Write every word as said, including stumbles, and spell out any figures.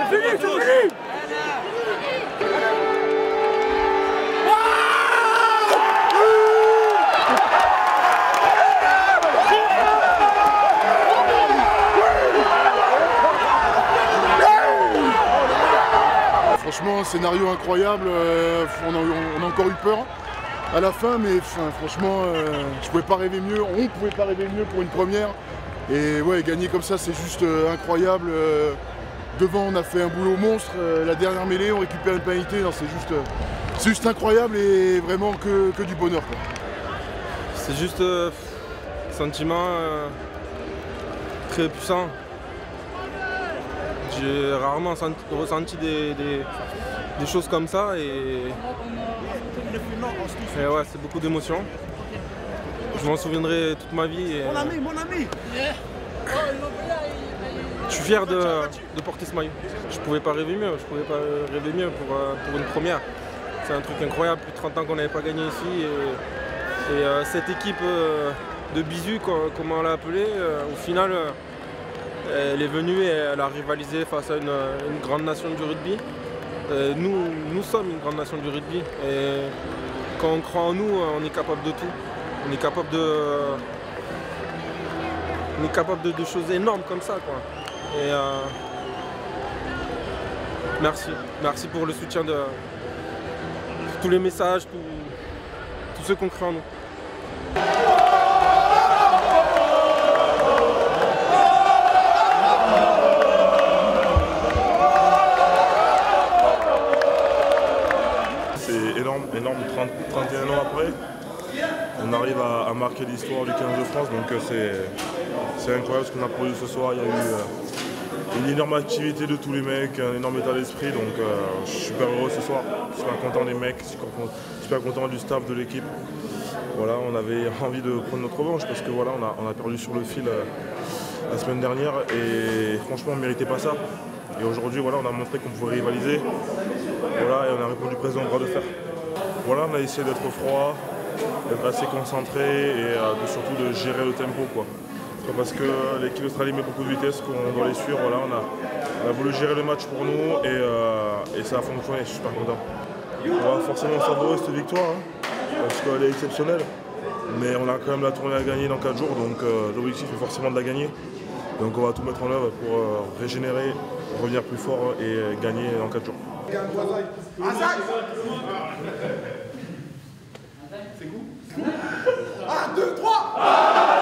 fini, c'est fini. Franchement, un scénario incroyable, euh, on, a, on a encore eu peur à la fin, mais enfin, franchement, euh, je pouvais pas rêver mieux, on ne pouvait pas rêver mieux pour une première. Et ouais, gagner comme ça, c'est juste euh, incroyable. Euh, devant, on a fait un boulot monstre, euh, la dernière mêlée, on récupère une pénalité, c'est juste, euh, c'est juste incroyable et vraiment que, que du bonheur. C'est juste euh, un sentiment euh, très puissant. J'ai rarement senti, ressenti des, des, des choses comme ça et, et ouais, c'est beaucoup d'émotions. Je m'en souviendrai toute ma vie. Et, mon ami, mon ami. Je suis fier de, de porter ce maillot. Je pouvais pas rêver mieux, je pouvais pas rêver mieux pour, pour une première. C'est un truc incroyable, plus de trente ans qu'on n'avait pas gagné ici. Et, et euh, cette équipe euh, de bisous, comme on l'a appelée, euh, au final, euh, elle est venue et elle a rivalisé face à une, une grande nation du rugby. Euh, nous, nous sommes une grande nation du rugby. Et quand on croit en nous, on est capable de tout. On est capable de, on est capable de, de choses énormes comme ça, quoi. Et euh, merci, merci pour le soutien de, de tous les messages, tous ceux qui ont cru en nous. C'est énorme, énorme, trente, trente et un ans après. On arrive à, à marquer l'histoire du quinze de France, donc c'est incroyable ce qu'on a produit ce soir. Il y a eu euh, une énorme activité de tous les mecs, un énorme état d'esprit, donc euh, je suis super heureux ce soir, super content des mecs, super, super content du staff, de l'équipe. Voilà, on avait envie de prendre notre revanche parce que voilà, on a, on a perdu sur le fil euh, la semaine dernière et franchement on ne méritait pas ça. Et aujourd'hui, voilà, on a montré qu'on pouvait rivaliser, voilà, et on a répondu présent au droit de fer. Voilà, on a essayé d'être froid, d'être assez concentré et euh, de, surtout de gérer le tempo, quoi. C'est pas parce que l'équipe d'Australie met beaucoup de vitesse qu'on doit les suivre. Voilà, on, a, on a voulu gérer le match pour nous et, euh, et ça a fonctionné, je suis super content. On va forcément savourer cette victoire hein, parce qu'elle est exceptionnelle, mais on a quand même la tournée à gagner dans quatre jours, donc euh, l'objectif est forcément de la gagner. Donc on va tout mettre en œuvre pour euh, régénérer, revenir plus fort et euh, gagner dans quatre jours. un, deux, trois